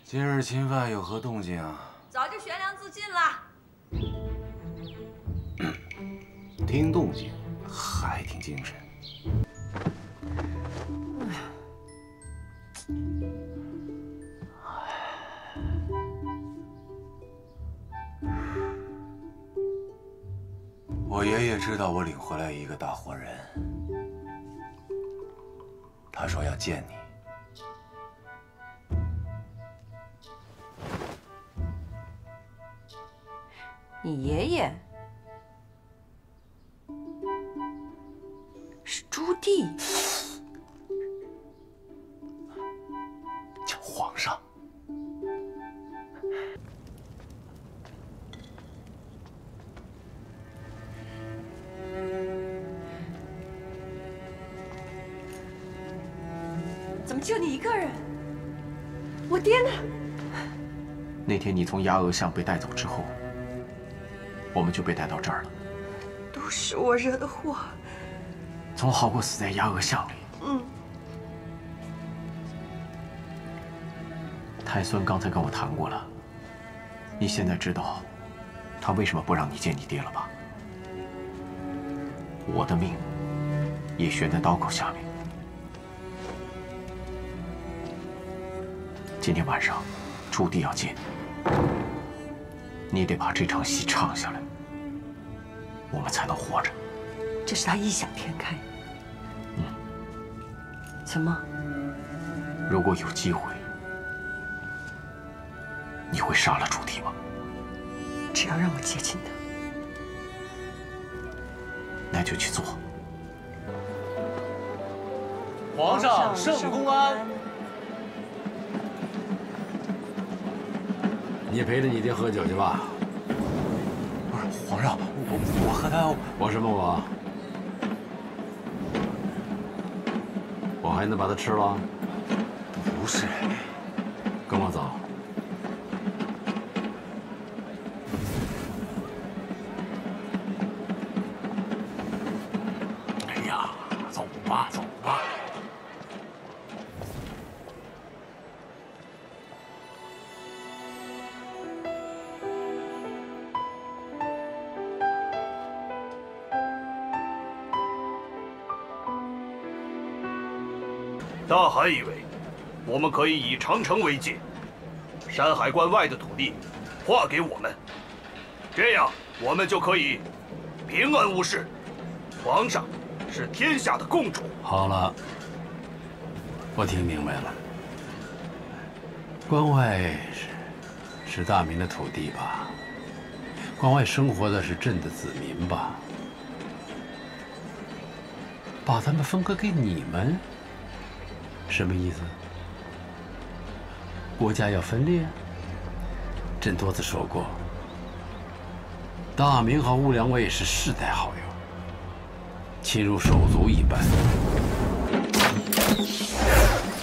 今日侵犯有何动静啊？ 早就悬梁自尽了。 听动静，还挺精神。我爷爷知道我领回来一个大活人，他说要见你。 你爷爷是朱棣， 叫皇上。 怎么就你一个人？我爹呢？ 那天你从衙额巷被带走之后。 我们就被带到这儿了， 都是我惹的祸， 总好过死在衙额巷里。太孙刚才跟我谈过了，你现在知道他为什么不让你见你爹了吧？我的命也悬在刀口下面。今天晚上，朱棣要见你，你得把这场戏唱下来。 我们才能活着。 这是他异想天开。怎么？ 如果有机会，你会杀了朱棣吗？ 只要让我接近他， 那就去做。 皇上圣公安。 你陪着你爹喝酒去吧。 皇上，我和他， 我什么我？我还能把他吃了？ 不是， 跟我走。 哎呀，走吧，走吧。 大汗以为，我们可以以长城为界，山海关外的土地划给我们，这样我们就可以平安无事。皇上是天下的共主。 好了，我听明白了。关外是大明的土地吧？关外生活的是朕的子民吧？把他们分割给你们？ 什么意思？国家要分裂？朕多次说过，大明和兀良卫是世代好友，亲如手足一般。